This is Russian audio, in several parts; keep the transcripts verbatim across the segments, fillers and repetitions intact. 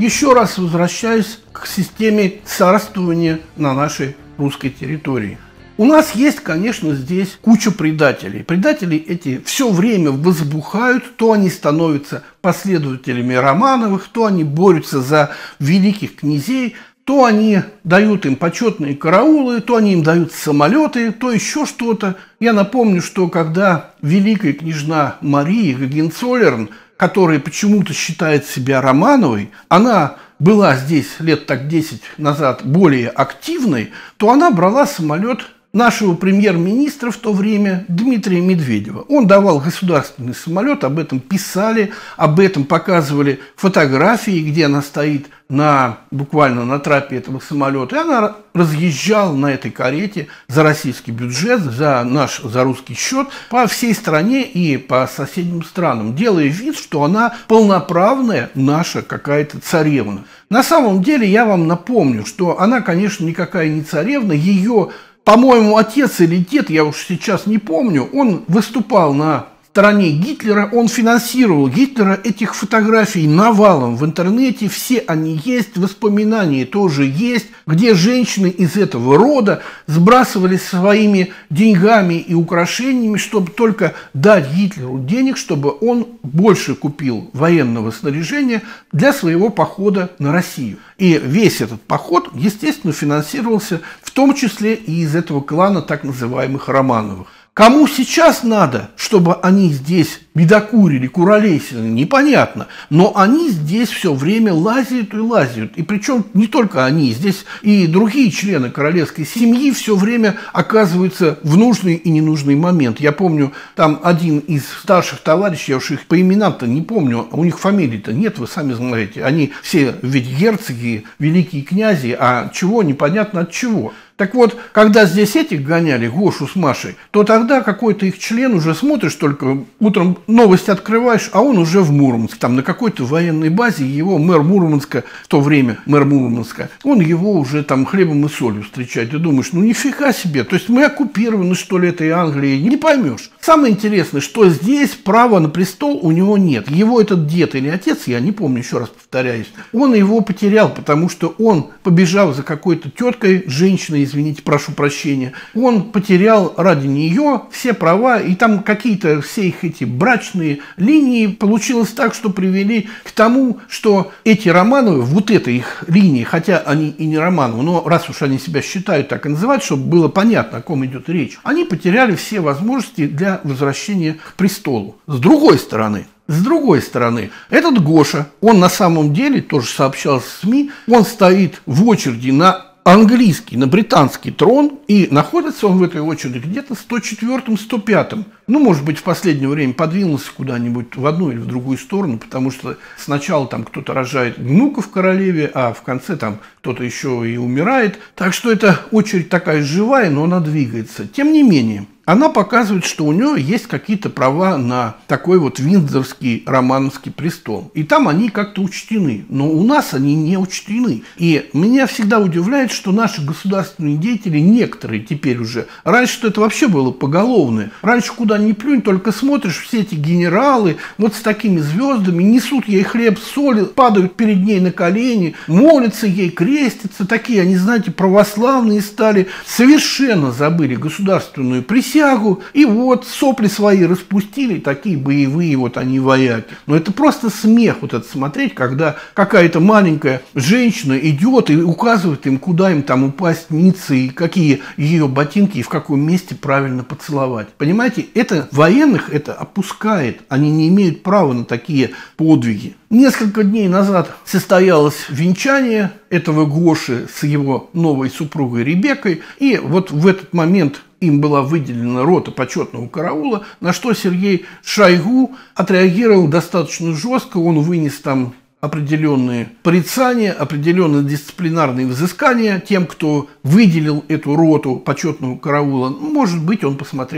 еще раз возвращаюсь к системе царствования на нашей русской территории. У нас есть, конечно, здесь куча предателей. Предатели эти все время возбухают, то они становятся последователями Романовых, то они борются за великих князей, то они дают им почетные караулы, то они им дают самолеты, то еще что-то. Я напомню, что когда великая княжна Мария Гогенцоллерн, которая почему-то считает себя Романовой, она была здесь лет так десять назад более активной, то она брала самолет нашего премьер-министра в то время Дмитрия Медведева. Он давал государственный самолет, об этом писали, об этом показывали фотографии, где она стоит на, буквально на трапе этого самолета. И она разъезжала на этой карете за российский бюджет, за наш, за русский счет по всей стране и по соседним странам, делая вид, что она полноправная наша какая-то царевна. На самом деле, я вам напомню, что она, конечно, никакая не царевна, ее, по-моему, отец или дед, я уж сейчас не помню, он выступал на стороне Гитлера, он финансировал Гитлера, этих фотографий навалом в интернете, все они есть, воспоминания тоже есть, где женщины из этого рода сбрасывались своими деньгами и украшениями, чтобы только дать Гитлеру денег, чтобы он больше купил военного снаряжения для своего похода на Россию. И весь этот поход, естественно, финансировался в том числе и из этого клана так называемых Романовых. Кому сейчас надо, чтобы они здесь бедокурили, куролесили, непонятно. Но они здесь все время лазят и лазят. И причем не только они, здесь и другие члены королевской семьи все время оказываются в нужный и ненужный момент. Я помню, там один из старших товарищей, я уж их по именам-то не помню, у них фамилии-то нет, вы сами знаете. Они все ведь герцоги, великие князи, а чего непонятно от чего. Так вот, когда здесь этих гоняли, Гошу с Машей, то тогда какой-то их член уже смотришь, только утром новость открываешь, а он уже в Мурманске, там на какой-то военной базе, его мэр Мурманска, в то время мэр Мурманска, он его уже там хлебом и солью встречает. Ты думаешь, ну нифига себе, то есть мы оккупированы, что ли, этой Англией, не поймешь. Самое интересное, что здесь права на престол у него нет. Его этот дед или отец, я не помню, еще раз повторяюсь, он его потерял, потому что он, побежав за какой-то теткой, женщиной, извините, прошу прощения, он потерял ради нее все права, и там какие-то все их эти брачные линии получилось так, что привели к тому, что эти Романовы, вот эта их линия, хотя они и не Романовы, но раз уж они себя считают так и называть, чтобы было понятно, о ком идет речь, они потеряли все возможности для возвращения к престолу. С другой стороны, С другой стороны, этот Гоша, он на самом деле, тоже сообщал в СМИ, он стоит в очереди на английский, на британский трон, и находится он в этой очереди где-то сто четвёртым — сто пятым. Ну, может быть, в последнее время подвинулся куда-нибудь в одну или в другую сторону, потому что сначала там кто-то рожает внуков королеве, а в конце там кто-то еще и умирает. Так что эта очередь такая живая, но она двигается. Тем не менее, она показывает, что у нее есть какие-то права на такой вот Виндзорский романовский престол. И там они как-то учтены. Но у нас они не учтены. И меня всегда удивляет, что наши государственные деятели, некоторые теперь уже, раньше это вообще было поголовное. Раньше куда ни плюнь, только смотришь, все эти генералы вот с такими звездами несут ей хлеб, соль, падают перед ней на колени, молятся ей, крестятся. Такие, они, знаете, православные стали. Совершенно забыли государственную присягу. И вот сопли свои распустили, такие боевые вот они вояки. Но это просто смех вот это смотреть, когда какая-то маленькая женщина идет и указывает им, куда им там упасть ниц, и какие ее ботинки и в каком месте правильно поцеловать. Понимаете, это военных это опускает. Они не имеют права на такие подвиги. Несколько дней назад состоялось венчание этого Гоши с его новой супругой Ребеккой. И вот в этот момент им была выделена рота почетного караула, на что Сергей Шойгу отреагировал достаточно жестко. Он вынес там определенные порицания, определенные дисциплинарные взыскания тем, кто выделил эту роту почетного караула. Может быть, он посмотрел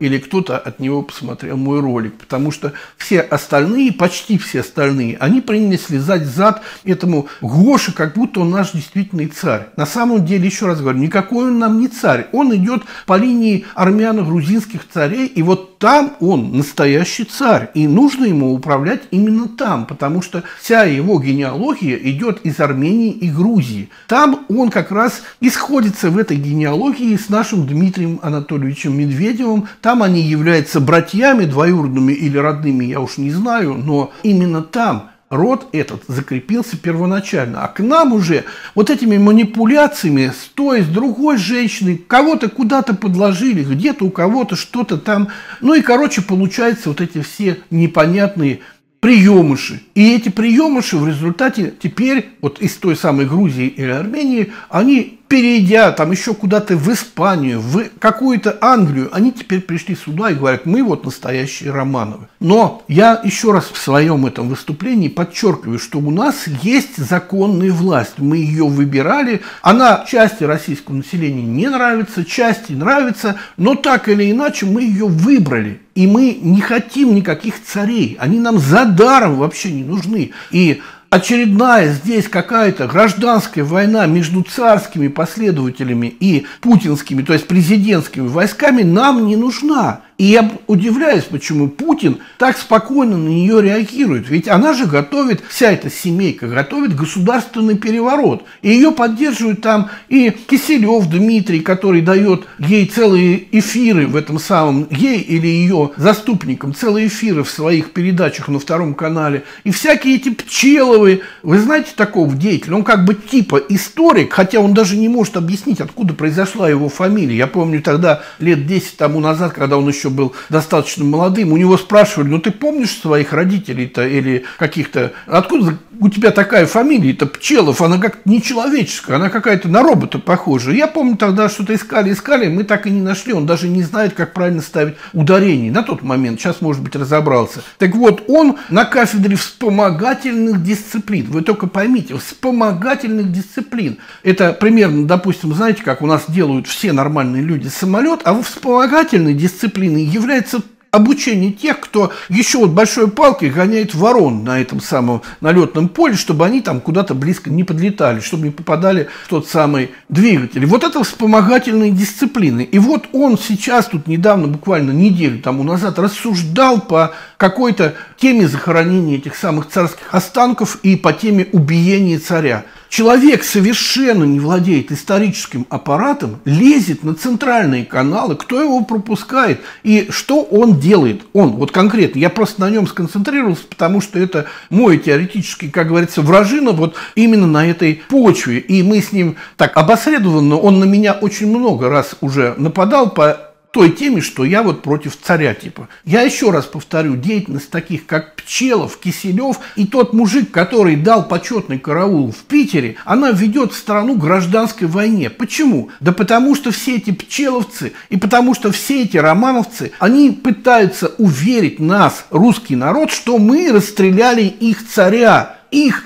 или кто-то от него посмотрел мой ролик, потому что все остальные, почти все остальные, они принялись лизать зад этому Гоше, как будто он наш действительный царь. На самом деле, еще раз говорю, никакой он нам не царь. Он идет по линии армяно-грузинских царей, и вот там он настоящий царь, и нужно ему управлять именно там, потому что вся его генеалогия идет из Армении и Грузии. Там он как раз и сходится в этой генеалогии с нашим Дмитрием Анатольевичем Медведевым. Там они являются братьями, двоюродными или родными, я уж не знаю, но именно там род этот закрепился первоначально. А к нам уже вот этими манипуляциями с той, с другой женщиной, кого-то куда-то подложили, где-то у кого-то что-то там. Ну и, короче, получаются вот эти все непонятные приемыши. И эти приемыши в результате теперь, вот из той самой Грузии или Армении, они, перейдя там еще куда-то в Испанию, в какую-то Англию, они теперь пришли сюда и говорят, мы вот настоящие Романовы. Но я еще раз в своем этом выступлении подчеркиваю, что у нас есть законная власть. Мы ее выбирали. Она части российского населения не нравится, части нравится, но так или иначе мы ее выбрали. И мы не хотим никаких царей. Они нам за даром вообще не нужны. И очередная здесь какая-то гражданская война между царскими последователями и путинскими, то есть президентскими войсками, нам не нужна. И я удивляюсь, почему Путин так спокойно на нее реагирует. Ведь она же готовит, вся эта семейка готовит государственный переворот. И ее поддерживают там и Киселев Дмитрий, который дает ей целые эфиры в этом самом, ей или ее заступникам, целые эфиры в своих передачах на Втором канале. И всякие эти Пчеловы, вы знаете такого деятеля, он как бы типа историк, хотя он даже не может объяснить, откуда произошла его фамилия. Я помню тогда, лет десять тому назад, когда он еще был достаточно молодым, у него спрашивали, ну ты помнишь своих родителей-то или каких-то, откуда у тебя такая фамилия-то Пчелов, она как-то нечеловеческая, она какая-то на робота похожа. Я помню тогда что-то искали, искали, мы так и не нашли, он даже не знает, как правильно ставить ударение на тот момент, сейчас, может быть, разобрался. Так вот, он на кафедре вспомогательных дисциплин, вы только поймите, вспомогательных дисциплин, это примерно, допустим, знаете, как у нас делают все нормальные люди самолет, а в вспомогательной дисциплине является обучение тех, кто еще вот большой палкой гоняет ворон на этом самом налетном поле, чтобы они там куда-то близко не подлетали, чтобы не попадали в тот самый двигатель. Вот это вспомогательные дисциплины. И вот он сейчас, тут недавно, буквально неделю тому назад, рассуждал по какой-то теме захоронения этих самых царских останков и по теме убиения царя. Человек совершенно не владеет историческим аппаратом, лезет на центральные каналы, кто его пропускает и что он делает. Он, вот конкретно, я просто на нем сконцентрировался, потому что это мой теоретический, как говорится, вражина вот именно на этой почве. И мы с ним так обосредованно, он на меня очень много раз уже нападал по той теме, что я вот против царя типа. Я еще раз повторю, деятельность таких, как Пчелов, Киселев и тот мужик, который дал почетный караул в Питере, она ведет страну к гражданской войне. Почему? Да потому что все эти пчеловцы и потому что все эти романовцы, они пытаются уверить нас, русский народ, что мы расстреляли их царя. Их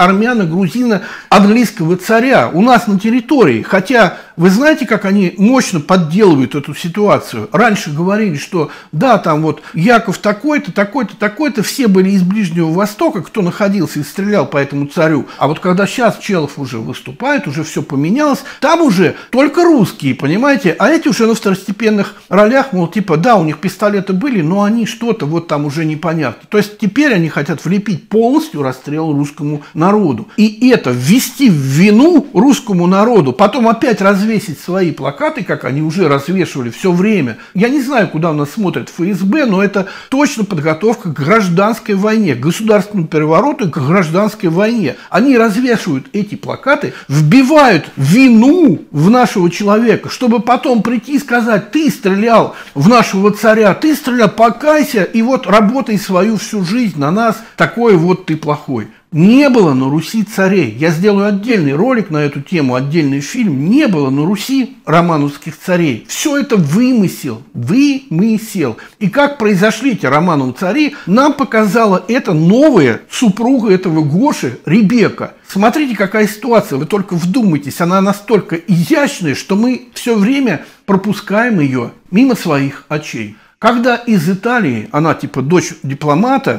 армяно-грузино-английского царя у нас на территории. Хотя вы знаете, как они мощно подделывают эту ситуацию? Раньше говорили, что да, там вот Яков такой-то, такой-то, такой-то, все были из Ближнего Востока, кто находился и стрелял по этому царю. А вот когда сейчас Пчелов уже выступает, уже все поменялось, там уже только русские, понимаете? А эти уже на второстепенных ролях, мол, типа, да, у них пистолеты были, но они что-то вот там уже непонятно. То есть теперь они хотят влепить полностью расстрел русскому народу. И это ввести в вину русскому народу, потом опять развесить свои плакаты, как они уже развешивали все время. Я не знаю, куда у нас смотрит эф эс бэ, но это точно подготовка к гражданской войне, к государственному перевороту и к гражданской войне. Они развешивают эти плакаты, вбивают вину в нашего человека, чтобы потом прийти и сказать, ты стрелял в нашего царя, ты стрелял, покайся, и вот работай свою всю жизнь на нас, такой вот ты плохой. Не было на Руси царей. Я сделаю отдельный ролик на эту тему, отдельный фильм. Не было на Руси романовских царей. Все это вымысел. Вымысел. И как произошли эти Романовы цари, нам показала эта новая супруга этого Гоши, Ребека. Смотрите, какая ситуация. Вы только вдумайтесь. Она настолько изящная, что мы все время пропускаем ее мимо своих очей. Когда из Италии, она типа дочь дипломата,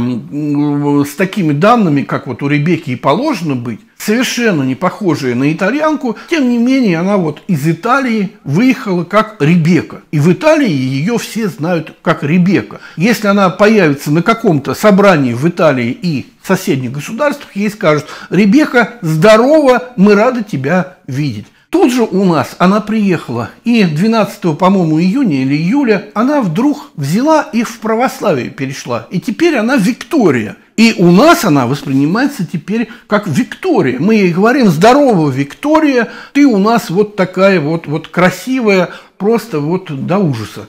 эм, с такими данными, как вот у Ребекки и положено быть, совершенно не похожая на итальянку, тем не менее она вот из Италии выехала как Ребекка. И в Италии ее все знают как Ребекка. Если она появится на каком-то собрании в Италии и соседних государствах, ей скажут: Ребекка, здорово, мы рады тебя видеть. Тут же у нас она приехала, и двенадцатого, по-моему, июня или июля она вдруг взяла и в православие перешла. И теперь она Виктория. И у нас она воспринимается теперь как Виктория. Мы ей говорим: здорово, Виктория, ты у нас вот такая вот, вот красивая, просто вот до ужаса.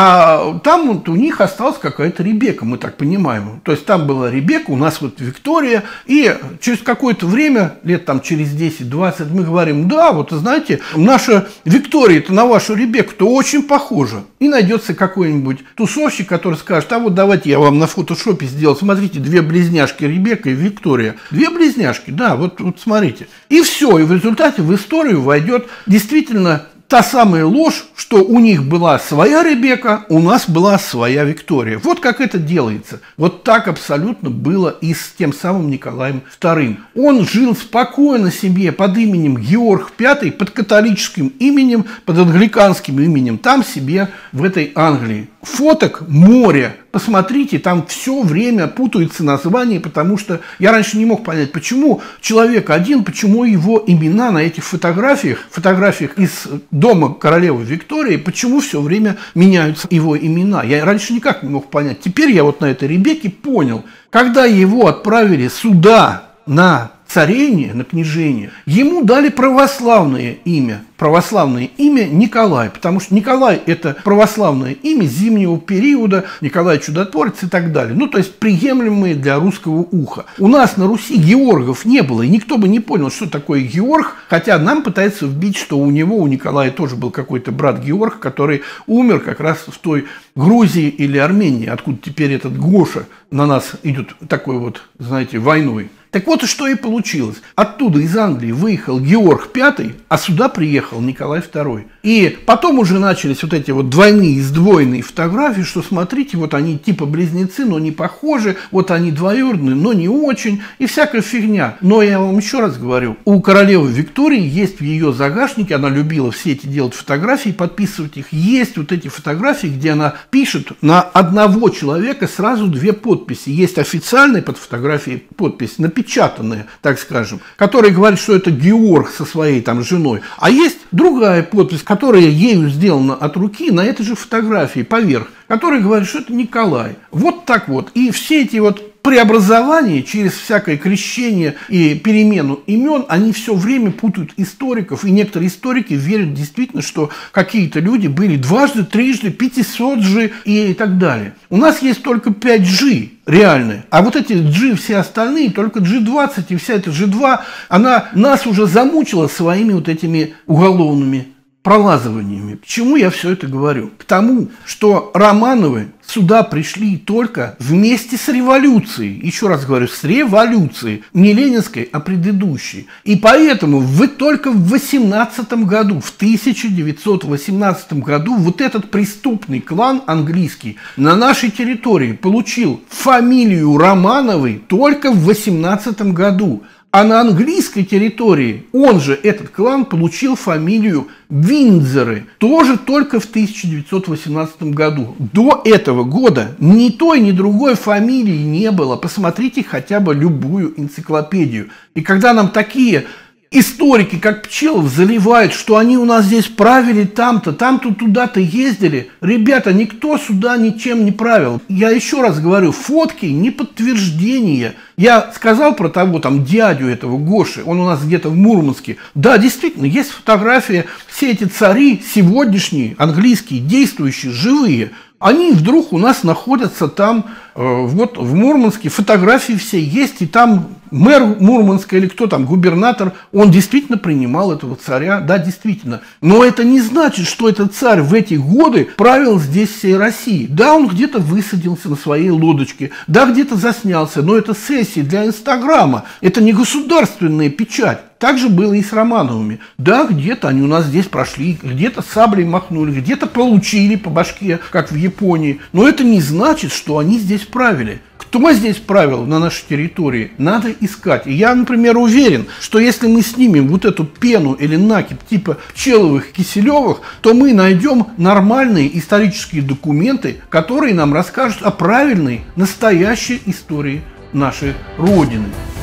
А там вот у них осталась какая-то Ребекка, мы так понимаем. То есть там была Ребекка, у нас вот Виктория. И через какое-то время, лет там через десять-двадцать, мы говорим: да, вот знаете, наша Виктория-то на вашу Ребекку-то очень похожа. И найдется какой-нибудь тусовщик, который скажет: а вот давайте я вам на фотошопе сделал, смотрите, две близняшки, Ребекка и Виктория. Две близняшки, да, вот, вот смотрите. И все, и в результате в историю войдет действительно та самая ложь, что у них была своя Ребекка, у нас была своя Виктория. Вот как это делается. Вот так абсолютно было и с тем самым Николаем вторым. Он жил спокойно себе под именем Георг пятый, под католическим именем, под англиканским именем, там себе в этой Англии. Фоток море. Посмотрите, там все время путаются названия, потому что я раньше не мог понять, почему человек один, почему его имена на этих фотографиях, фотографиях из дома королевы Виктории, почему все время меняются его имена. Я раньше никак не мог понять. Теперь я вот на этой Ребекке понял. Когда его отправили сюда на царение, на княжение, ему дали православное имя. Православное имя Николай, потому что Николай – это православное имя зимнего периода, Николай Чудотворец и так далее. Ну, то есть, приемлемые для русского уха. У нас на Руси Георгов не было, и никто бы не понял, что такое Георг, хотя нам пытаются вбить, что у него, у Николая тоже был какой-то брат Георг, который умер как раз в той Грузии или Армении, откуда теперь этот Гоша на нас идет такой вот, знаете, войной. Так вот и что и получилось. Оттуда, из Англии, выехал Георг пятый, а сюда приехал Николай второй. И потом уже начались вот эти вот двойные, сдвоенные фотографии, что смотрите, вот они типа близнецы, но не похожи, вот они двоюродные, но не очень, и всякая фигня. Но я вам еще раз говорю, у королевы Виктории есть в ее загашнике, она любила все эти делать фотографии, подписывать их, есть вот эти фотографии, где она пишет на одного человека сразу две подписи. Есть официальная под фотографией подпись, напечатанная, так скажем, которая говорит, что это Георг со своей там женой, а есть другая подпись, которая ею сделана от руки на этой же фотографии поверх, которая говорит, что это Николай. Вот так вот. И все эти вот преобразования через всякое крещение и перемену имен, они все время путают историков, и некоторые историки верят действительно, что какие-то люди были дважды, трижды, пятисотжи и так далее. У нас есть только пять джи реальные, а вот эти джи все остальные, только джи двадцать и вся эта джи два, она нас уже замучила своими вот этими уголовными пролазываниями. К чему я все это говорю? К тому, что Романовы сюда пришли только вместе с революцией. Еще раз говорю, с революцией. Не ленинской, а предыдущей. И поэтому вы только в восемнадцатом году, в тысяча девятьсот восемнадцатом году, вот этот преступный клан английский на нашей территории получил фамилию Романовы только в восемнадцатом году. А на английской территории он же, этот клан, получил фамилию Виндзоры тоже только в тысяча девятьсот восемнадцатом году. До этого года ни той, ни другой фамилии не было. Посмотрите хотя бы любую энциклопедию. И когда нам такие историки, как Пчелов, заливают, что они у нас здесь правили там-то, там-то, туда-то ездили. Ребята, никто сюда ничем не правил. Я еще раз говорю, фотки не подтверждение. Я сказал про того там дядю этого Гоши, он у нас где-то в Мурманске. Да, действительно, есть фотография. Все эти цари сегодняшние, английские, действующие, живые, они вдруг у нас находятся там, э, вот в Мурманске, фотографии все есть, и там мэр Мурманска или кто там, губернатор, он действительно принимал этого царя, да, действительно. Но это не значит, что этот царь в эти годы правил здесь всей России. Да, он где-то высадился на своей лодочке, да, где-то заснялся, но это сессии для Инстаграма, это не государственная печать. Так же было и с Романовыми. Да, где-то они у нас здесь прошли, где-то саблей махнули, где-то получили по башке, как в Японии. Но это не значит, что они здесь правили. Кто здесь правил на нашей территории, надо искать. И я, например, уверен, что если мы снимем вот эту пену или накипь типа Пчеловых, Киселевых, то мы найдем нормальные исторические документы, которые нам расскажут о правильной, настоящей истории нашей Родины.